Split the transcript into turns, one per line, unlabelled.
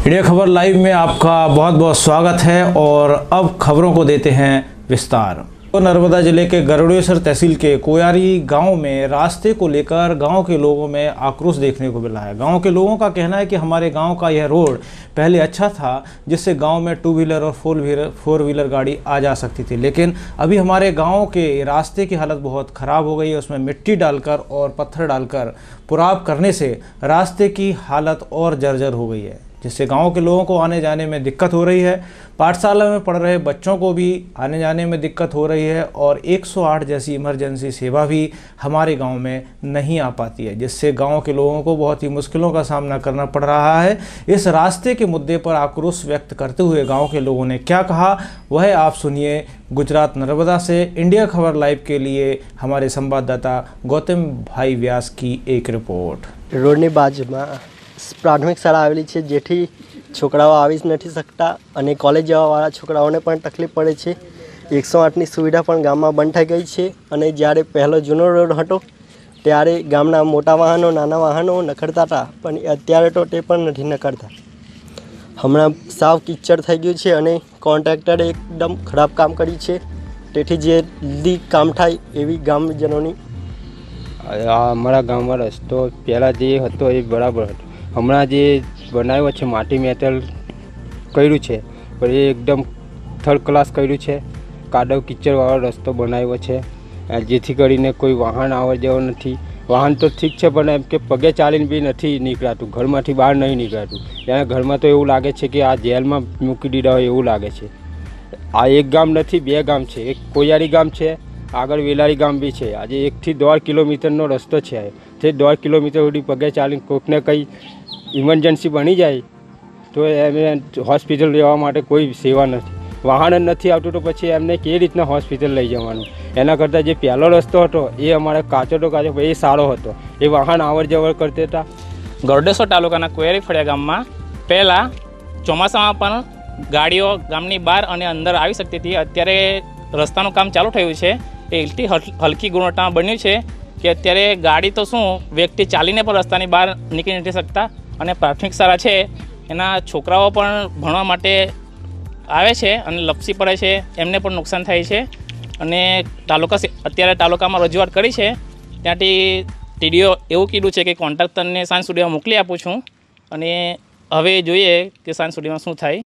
India खबर live में आपका बहुत बहुत स्वागत है और अब खबरों को देते हैं विस्तार। तो नर्मदा जिले के गरुड़ेश्वर तहसील के कोयारी गांव में रास्ते को लेकर गांव के लोगों में आक्रोश देखने को मिला है। गांव के लोगों का कहना है कि हमारे गांव का यह रोड पहले अच्छा था, जिससे गांव में 2 व्हीलर और 4 व्हीलर गाड़ी आ जा सकती थी, लेकिन अभी हमारे गांव के रास्ते की हालत बहुत ख़राब हो गई है। उसमें मिट्टी डालकर और पत्थर डालकर पुराव करने से रास्ते की हालत और जर्जर हो गई है, जिससे गांव के लोगों को आने जाने में दिक्कत हो रही है। पाठशाला में पढ़ रहे बच्चों को भी आने जाने में दिक्कत हो रही है और 108 जैसी इमरजेंसी सेवा भी हमारे गांव में नहीं आ पाती है, जिससे गांव के लोगों को बहुत ही मुश्किलों का सामना करना पड़ रहा है। इस रास्ते के मुद्दे पर आक्रोश व्यक्त करते हुए गाँव के लोगों ने क्या कहा, वह आप सुनिए। गुजरात नर्मदा से इंडिया खबर लाइव के लिए हमारे संवाददाता गौतम भाई व्यास की एक रिपोर्ट।
रोडनी बाजूમાં પ્રાથમિક શાળા આવેલી છે, જેથી છોકરાઓ આવી જ નથી શકતા અને કોલેજ જવાવાળા છોકરાઓને પણ તકલીફ પડે છે। 108ની સુવિધા પણ ગામમાં બંધ થઈ ગઈ છે અને જ્યારે પહેલો જૂનો રોડ હતો ત્યારે ગામના મોટા વાહનો નાના વાહનો નખડતા હતા, પણ અત્યારે તો તે પણ નથી નખડતા। હમણાં સાવ કિચડ થઈ ગયું છે અને કોન્ટ્રાક્ટરે એકદમ ખરાબ કામ કર્યું છે, તેથી જે જલ્દી કામ થાય એવી ગામજનોની
અમારા ગામમાં રસ્તો પહેલાં જે હતો એ બરાબર હતો, હમણાં જે બનાવ્યો છે માટી મેટલ કર્યું છે પણ એ એકદમ થર્ડ ક્લાસ કર્યું છે। કાદવ કિચડવાળો રસ્તો બનાવ્યો છે, જેથી કરીને કોઈ વાહન આવવા જવા નથી। વાહન તો ઠીક છે પણ એમ કે પગે ચાલીને બી નથી નીકળાતું, ઘરમાંથી બહાર નહીં નીકળાતું। ત્યાં ઘરમાં તો એવું લાગે છે કે આ જેલમાં મૂકી દીધા હોય એવું લાગે છે। આ એક ગામ નથી, 2 ગામ છે, એક કોયારી ગામ છે, આગળ વેલારી ગામ બી છે। આજે 1 થી 1.5 કિલોમીટરનો રસ્તો છે, તે 1.5 કિલોમીટર સુધી પગે ચાલીને કોઈકને કંઈ ઇમરજન્સી બની જાય તો એમને હોસ્પિટલ જવા માટે કોઈ સેવા નથી, વાહન જ નથી આવતું, તો પછી એમને કેવી રીતના હોસ્પિટલ લઈ જવાનું। એના કરતાં જે પહેલો રસ્તો હતો એ અમારે કાચો તો કાચો એ સારો હતો, એ વાહન આવર જવર કરતા હતા।
ગરુડેશ્વર તાલુકાના કોયારી ફળિયા ગામમાં પહેલાં ચોમાસામાં પણ ગાડીઓ ગામની બહાર અને અંદર આવી શકતી હતી। અત્યારે રસ્તાનું કામ ચાલુ થયું છે, એ એટલી હલકી ગુણવત્તામાં બન્યું છે કે અત્યારે ગાડી તો શું વ્યક્તિ ચાલીને પણ રસ્તાની બહાર નીકળી નથી શકતા। અને પ્રાથમિક શાળા છે એના છોકરાઓ પણ ભણવા માટે આવે છે અને લપસી પડે છે, એમને પણ નુકસાન થાય છે। અને અત્યારે તાલુકામાં રજૂઆત કરી છે, ત્યાંથી ટીડીઓ એવું કીધું છે કે કોન્ટ્રાક્ટરને સાંજ સુધીમાં મોકલી આપું છું અને હવે જોઈએ કે સાંજ સુધીમાં શું થાય।